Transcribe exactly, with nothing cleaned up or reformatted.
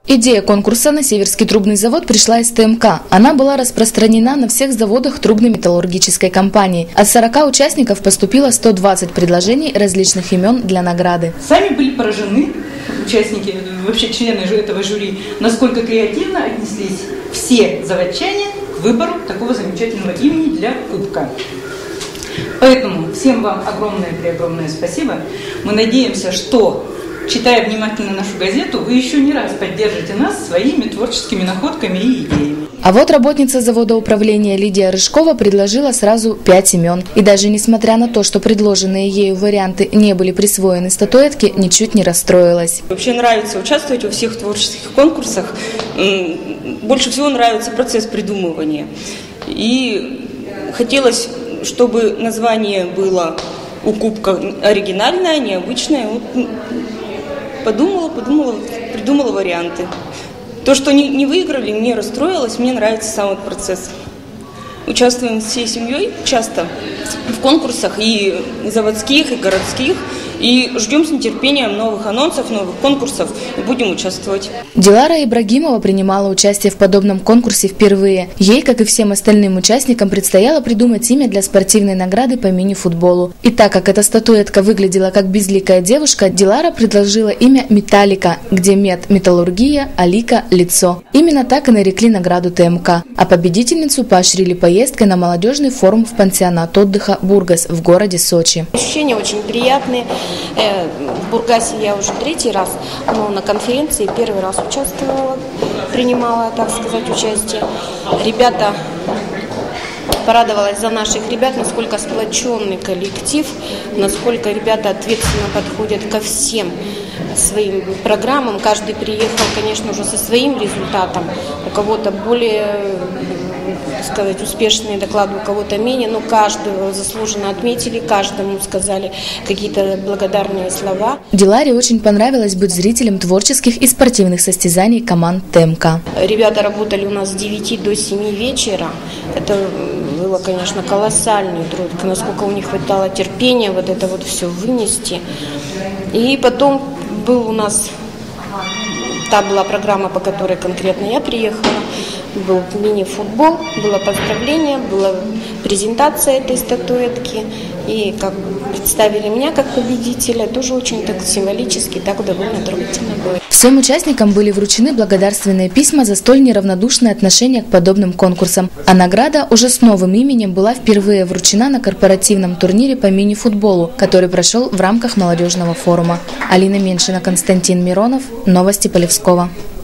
Идея конкурса на Северский трубный завод пришла из ТМК. Она была распространена на всех заводах трубно-металлургической компании. От сорока участников поступило сто двадцать предложений различных имен для награды. Сами были поражены, участники, вообще члены этого жюри, насколько креативно отнеслись все заводчане к выбору такого замечательного имени для кубка. Поэтому всем вам огромное-преогромное спасибо. Мы надеемся, что, читая внимательно нашу газету, вы еще не раз поддержите нас своими творческими находками и идеями. А вот работница завода управления Лидия Рыжкова предложила сразу пять имен. И даже несмотря на то, что предложенные ею варианты не были присвоены статуэтке, ничуть не расстроилась. Вообще нравится участвовать во всех творческих конкурсах. Больше всего нравится процесс придумывания. И хотелось, чтобы название было у кубка оригинальное, необычное. Вот подумала, подумала, придумала варианты. То, что не, не выиграли, не расстроилась, мне нравится сам этот процесс. Участвуем всей семьей часто в конкурсах и заводских, и городских. И ждем с нетерпением новых анонсов, новых конкурсов и будем участвовать. Дилара Ибрагимова принимала участие в подобном конкурсе впервые. Ей, как и всем остальным участникам, предстояло придумать имя для спортивной награды по мини-футболу. И так как эта статуэтка выглядела как безликая девушка, Дилара предложила имя Металлика, где мет – металлургия, а лика – лицо. Именно так и нарекли награду ТМК. А победительницу поощрили поездкой на молодежный форум в пансионат отдыха «Бургас» в городе Сочи. Ощущения очень приятные. В Бургасе я уже третий раз, но на конференции первый раз участвовала, принимала, так сказать, участие. Ребята, порадовалась за наших ребят, насколько сплоченный коллектив, насколько ребята ответственно подходят ко всем своим программам. Каждый приехал, конечно, уже со своим результатом. У кого-то более, сказать, успешные доклады, у кого-то менее, но каждого заслуженно отметили, каждому сказали какие-то благодарные слова. Диларе очень понравилось быть зрителем творческих и спортивных состязаний команд ТМК. Ребята работали у нас с девяти до семи вечера. Это было, конечно, колоссальный труд, насколько у них хватало терпения вот это вот все вынести. И потом был у нас, та была программа, по которой конкретно я приехала, был мини-футбол, было поздравление, была презентация этой статуэтки. И как представили меня как победителя, тоже очень так символически, так довольно трогательно было. Всем участникам были вручены благодарственные письма за столь неравнодушное отношение к подобным конкурсам. А награда уже с новым именем была впервые вручена на корпоративном турнире по мини-футболу, который прошел в рамках молодежного форума. Алина Меньшина, Константин Миронов. Новости Полевского.